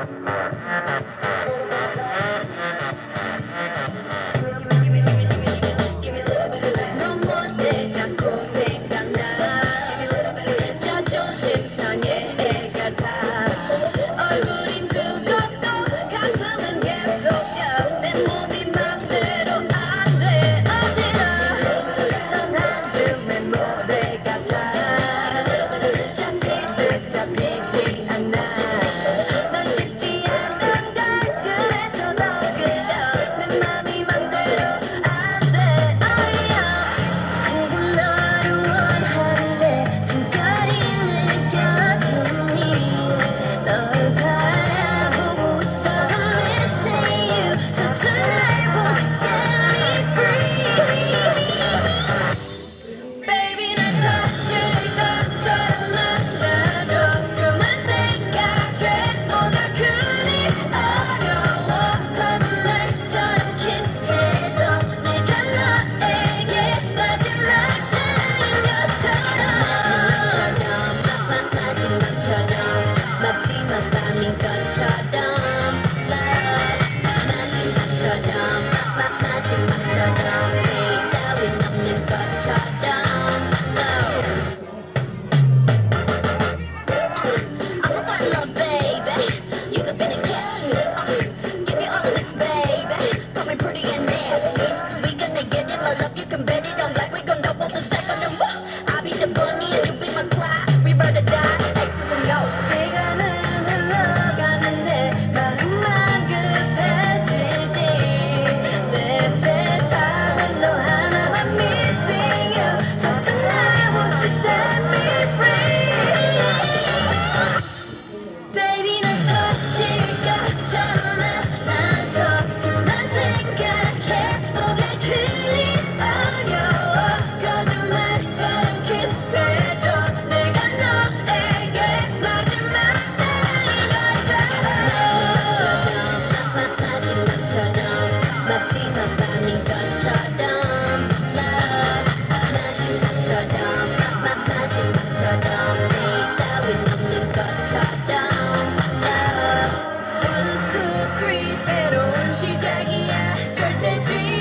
시작이야. 절대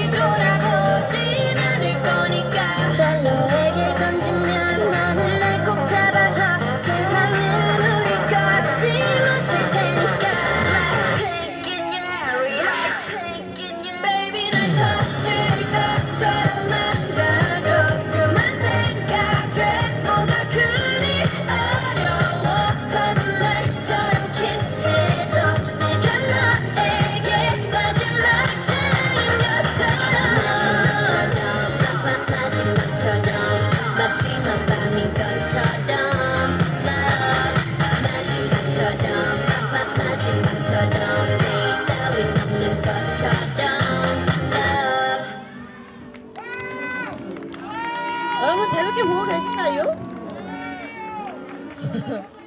뒤돌아보진 않을 거니까. 날 너에게 던지면 너는 날 꼭 잡아줘. 세상은 우리 걷지 못할 테니까. Like pink in your area, pink in your baby 날 터질 것처럼 만나줘. 그만 생각해. 뭐가 그리 어려워. 거짓말처럼 키스해줘. 내가 너에게 마지막처럼 마지막 밤인 것처럼 마지막처럼 내일 따윈 없는 것처럼 여러분 재밌게 보고 계신가요?